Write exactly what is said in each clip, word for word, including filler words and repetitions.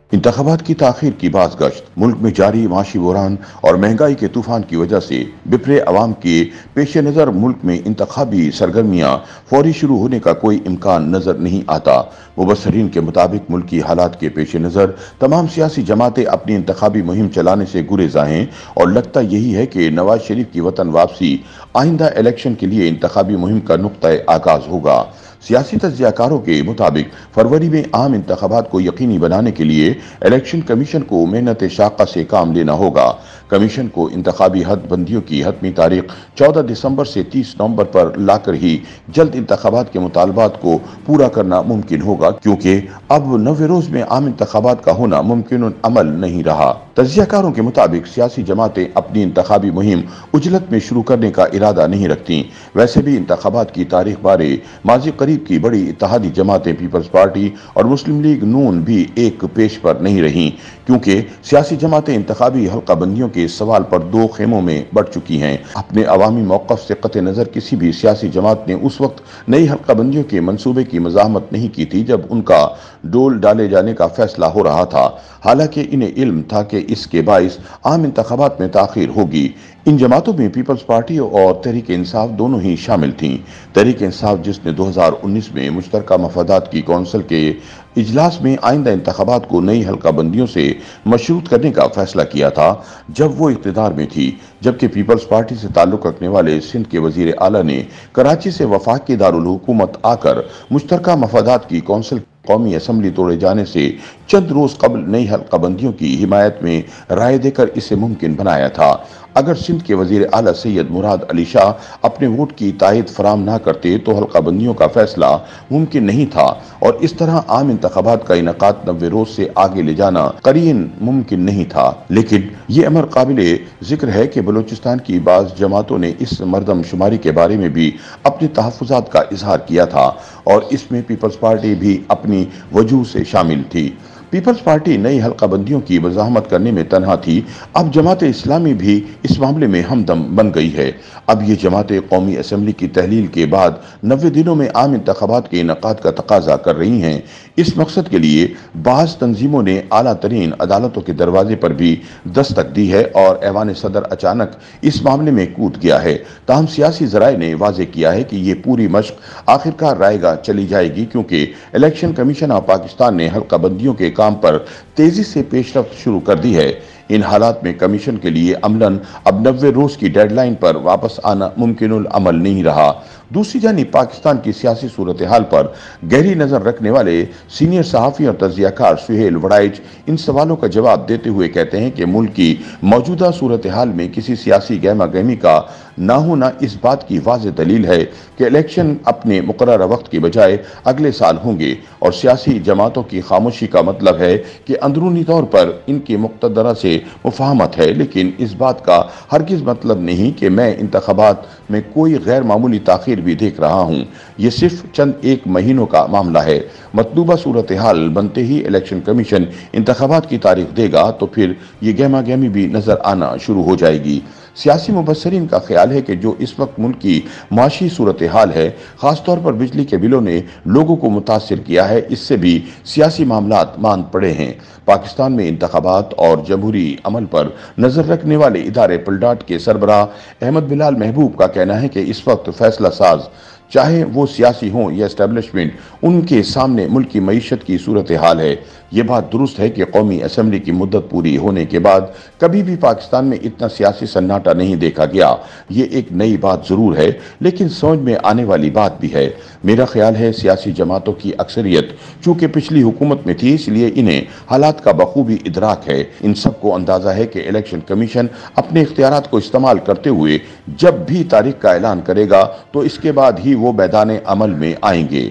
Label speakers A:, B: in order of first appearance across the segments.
A: इंतखाबात की ताखीर की बाज़गश्त, मुल्क में जारी माशी बहरान और महंगाई के तूफान की वजह से बिफरे अवाम के पेश नज़र मुल्क में इंतखाबी सरगर्मियाँ फौरी शुरू होने का कोई इम्कान नज़र नहीं आता। मुबस्सरीन के मुताबिक मुल्की हालात के पेश नज़र तमाम सियासी जमातें अपनी इंतखाबी मुहिम चलाने से गुरेज़ा हैं और लगता यही है कि नवाज शरीफ की वतन वापसी आइंदा इलेक्शन के लिए इंतखाबी मुहिम का नुक्ता आगाज होगा। सियासी तज्जियाकारों के मुताबिक फरवरी में आम इंतखाबात को यकीनी बनाने के लिए इलेक्शन कमीशन को मेहनत शाक़ा से काम लेना होगा। कमीशन को इंतखाबी हद बंदियों की हतमी तारीख चौदह दिसंबर से तीस नवंबर पर लाकर ही जल्द इंतखाबात के मुतालबात को पूरा करना मुमकिन होगा, क्योंकि अब नवे रोज में आम इंतखाबात का होना मुमकिन अमल नहीं रहा। तज्जियाकारों के मुताबिक सियासी जमातें अपनी इंतखाबी मुहिम उजलत में शुरू करने का इरादा नहीं रखती। वैसे भी इंतखाबात की तारीख बारे माजी करीब की बड़ी इत्तेहादी जमातें पीपल्स पार्टी और मुस्लिम लीग नून भी एक पेश पर नहीं रही, क्योंकि सियासी जमातें इंतखाबी हल्का बंदियों के सवाल पर दो खेमों में बढ़ चुकी हैं। अपने अवामी मौक़िफ़ से कतई नज़र किसी भी सियासी जमात ने उस वक्त नई हल्का बंदियों के मंसूबे की मज़ाहमत नहीं की थी जब उनका डोल डाले जाने का फैसला हो रहा था, हालांकि इन्हें इल्म था कि इसके बाइस आम इंतखाबात में ताख़ीर होगी। इन जमातों में पीपल्स पार्टी और तहरीक इंसाफ दोनों ही शामिल थीं। तहरीक इंसाफ, जिसने दो हज़ार उन्नीस में मुश्तरका मफादात की कौंसिल के इजलास में आइंदा इंतखाबात को नई हल्का बंदियों से मशरूत करने का फैसला किया था जब वो इक़्तिदार में थी, जबकि पीपल्स पार्टी से ताल्लुक़ रखने वाले सिंध के वज़ीर आला ने कराची से वफाकी दारुल हुकूमत आकर मुश्तरका मफादात की कौंसिल कौमी असम्बली तोड़े जाने से चंद रोज कबल नई हल्का बंदियों की हिमायत में राय देकर इसे मुमकिन बनाया था। अगर सिंध के वज़ीर आला सैयद मुराद अली शाह अपने वोट की तायद फराम ना करते तो हल्का बंदियों का फैसला मुमकिन नहीं था और इस तरह आम इंतखाबात का इनकाद नब्बे रोज से आगे ले जाना करीन मुमकिन नहीं था। लेकिन ये अमर काबिले जिक्र है कि बलूचिस्तान की बाज़ जमातों ने इस मरदम शुमारी के बारे में भी अपने तहफ़्फ़ुज़ात का इजहार किया था और इसमें पीपल्स पार्टी भी अपनी वजूह से शामिल थी। पीपल्स पार्टी नई हल्का बंदियों की वजाहमत करने में तनहा थी। अब जमात इस्लामी भी इस मामले में हमदम बन गई है। अब ये जमातें कौमी असम्बली की तहलील के बाद नब्बे दिनों में आम इंतखाबात के इनकाद का तकाजा कर रही हैं। इस मकसद के लिए बाज़ तंजीमों ने आला तरीन अदालतों के दरवाजे पर भी दस्तक दी है और ऐवान सदर अचानक इस मामले में कूद गया है। ताहम सियासी ज़राए ने वाज़े किया है कि ये पूरी मशक आखिरकार रायगा चली जाएगी, क्योंकि इलेक्शन कमीशन ऑफ पाकिस्तान ने हल्का बंदियों के काम पर तेजी से पेशरफ्त शुरू कर दी है। इन हालात में कमीशन के लिए अमलन अब नब्बे रोज की डेडलाइन पर वापस आना मुमकिन अमल नहीं रहा। दूसरी जानिब पाकिस्तान की सियासी सूरत हाल पर गहरी नजर रखने वाले सीनियर सहाफ़ी और तज्जियाकार सुहेल वड़ाइच इन सवालों का जवाब देते हुए कहते हैं कि मुल्क की मौजूदा सूरत हाल में किसी सियासी गहमा गहमी का ना होना इस बात की वाज़ेह दलील है कि इलेक्शन अपने मुकर्रर वक्त की बजाय अगले साल होंगे और सियासी जमातों की खामोशी का मतलब है कि अंदरूनी तौर पर इनकी मुक़्तदरा से मुफाहमत है, लेकिन इस बात का हरगिज़ मतलब नहीं कि मैं इंतखाबात में कोई गैर मामूली ताख़ीर भी देख रहा हूँ। ये सिर्फ चंद एक महीनों का मामला है। मतलूबा सूरत हाल बनते ही इलेक्शन कमीशन इंतखाबात की तारीख देगा तो फिर ये गहमा गहमी भी नजर आना शुरू हो जाएगी। सियासी मुबस्सरीन का ख्याल है कि जो इस वक्त मुल्क की माशी सूरत हाल है, ख़ासतौर पर बिजली के बिलों ने लोगों को मुतासिर किया है, इससे भी सियासी मामलात मांद पड़े हैं। पाकिस्तान में इंतखाबात और जमहूरी अमल पर नज़र रखने वाले इदारे पलडाट के सरबराह अहमद बिलाल महबूब का कहना है कि इस वक्त फैसला साज, चाहे वो सियासी हों या एस्टेब्लिशमेंट, उनके सामने मुल्क की मईशत की सूरत हाल है। ये बात दुरुस्त है कि कौमी असम्बली की मुद्दत पूरी होने के बाद कभी भी पाकिस्तान में इतना सियासी सन्नाटा नहीं देखा गया। ये एक नई बात ज़रूर है, लेकिन समझ में आने वाली बात भी है। मेरा ख्याल है सियासी जमातों की अक्सरियत चूँकि पिछली हुकूमत में थी, इसलिए इन्हें हालात का बखूबी इदराक है। इन सबको अंदाज़ा है कि इलेक्शन कमीशन अपने इख्तियारात को इस्तेमाल करते हुए जब भी तारीख का ऐलान करेगा तो इसके बाद ही वो मैदान अमल में आएंगे।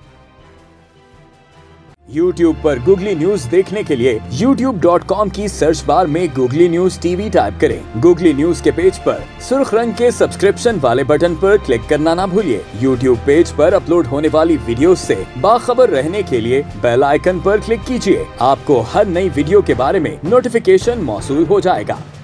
B: यूट्यूब पर गूगली न्यूज देखने के लिए यूट्यूब डॉट कॉम की सर्च बार में गूगली न्यूज टीवी टाइप करें। गूगली न्यूज के पेज पर सुर्ख रंग के सब्सक्रिप्शन वाले बटन पर क्लिक करना ना भूलिए। यूट्यूब पेज पर अपलोड होने वाली वीडियोस से बाखबर रहने के लिए बेल आइकन पर क्लिक कीजिए। आपको हर नई वीडियो के बारे में नोटिफिकेशन मौसूल हो जाएगा।